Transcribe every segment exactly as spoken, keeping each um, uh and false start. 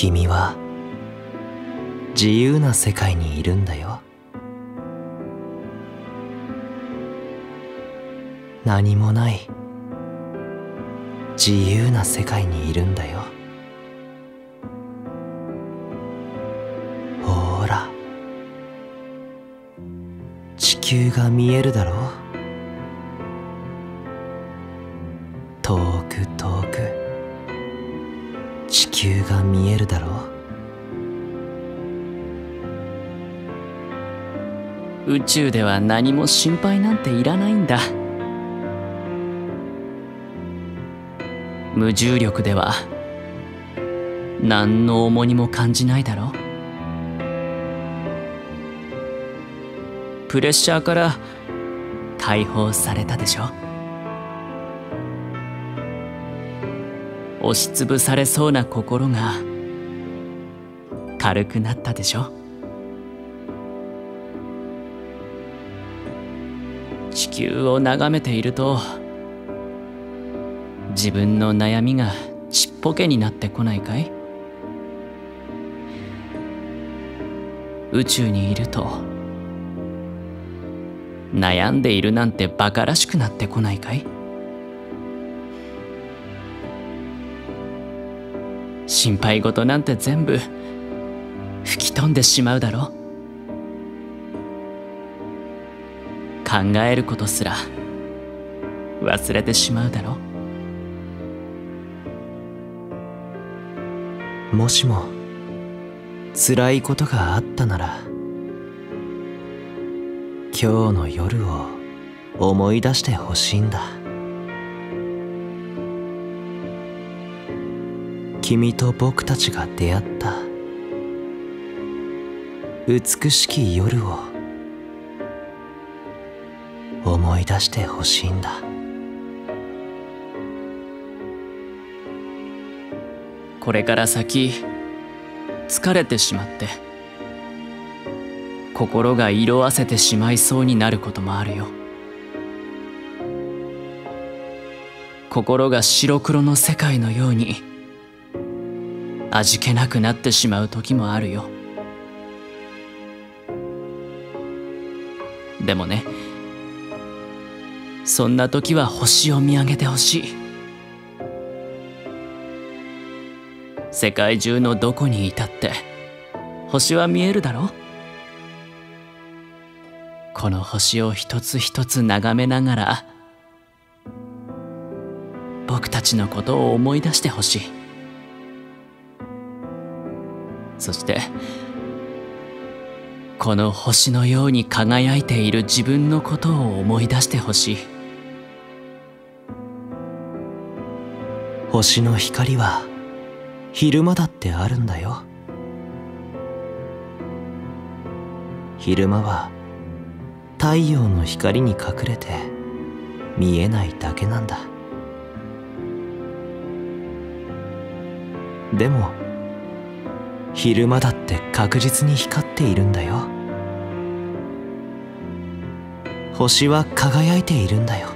君は自由な世界にいるんだよ。何もない自由な世界にいるんだよ。ほーら、地球が見えるだろう。遠く遠く地球が見えるだろう。宇宙では何も心配なんていらないんだ。無重力では何の重荷も感じないだろう。プレッシャーから解放されたでしょ。押しつぶされそうな心が軽くなったでしょ。地球を眺めていると自分の悩みがちっぽけになってこないかい？宇宙にいると悩んでいるなんてバカらしくなってこないかい？心配事なんて全部吹き飛んでしまうだろう。考えることすら忘れてしまうだろう。もしも辛いことがあったなら、今日の夜を思い出してほしいんだ。君と僕たちが出会った美しき夜を思い出してほしいんだ。 これから先疲れてしまって心が色あせてしまいそうになることもあるよ。心が白黒の世界のように味気なくなってしまう時もあるよ。でもね、そんな時は星を見上げてほしい。世界中のどこにいたって星は見えるだろう。この星を一つ一つ眺めながら僕たちのことを思い出してほしい。そしてこの星のように輝いている自分のことを思い出してほしい。 星の光は昼間だってあるんだよ。昼間は太陽の光に隠れて見えないだけなんだ。でも昼間だって確実に光っているんだよ。星は輝いているんだよ。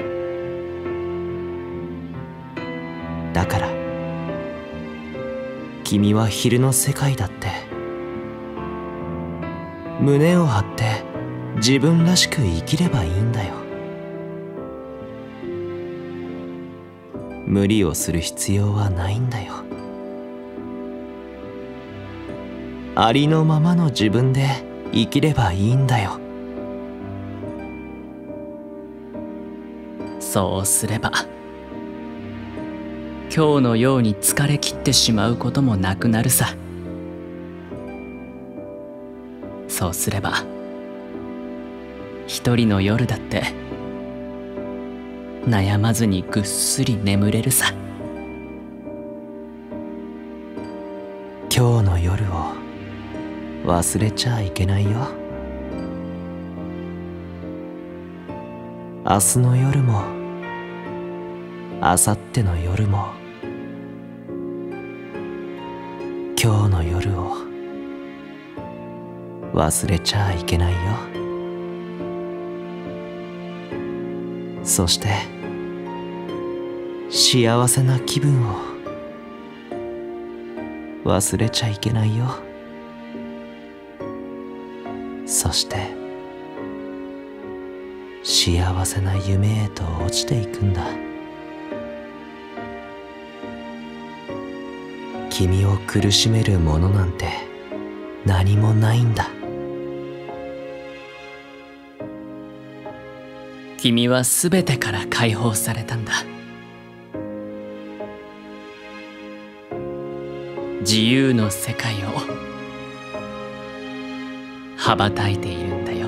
だから君は昼の世界だって胸を張って自分らしく生きればいいんだよ。無理をする必要はないんだよ。ありのままの自分で生きればいいんだよ。 そうすれば今日のように疲れ切ってしまうこともなくなるさ。そうすれば一人の夜だって悩まずにぐっすり眠れるさ。 今日の夜を忘れちゃいけないよ。明日の夜も明後日の夜も今日の夜を忘れちゃいけないよ。そして幸せな気分を忘れちゃいけないよ。そして幸せな夢へと落ちていくんだ。君を苦しめるものなんて何もないんだ。 君はすべてから解放されたんだ。自由の世界を羽ばたいているんだよ。